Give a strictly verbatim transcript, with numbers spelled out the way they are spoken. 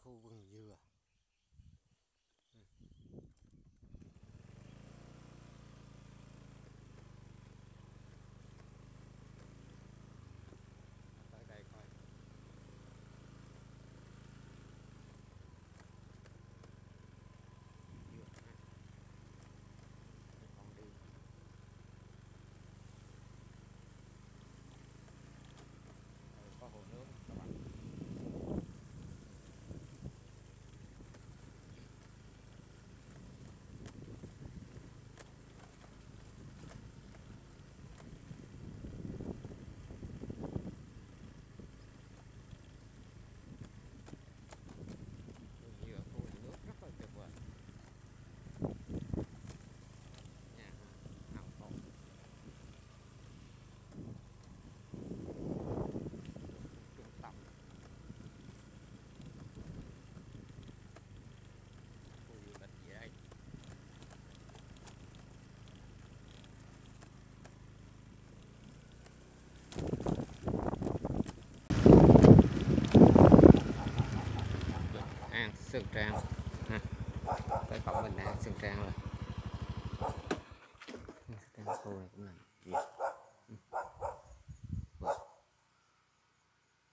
khu vườn dừa. Tới đây coi. Dừa ha. Con đi. Rồi, có hồ nước các bạn. Sơn Trang ha. Tới cổng mình đang Sơn Trang rồi. Sơn Trang khu này cũng là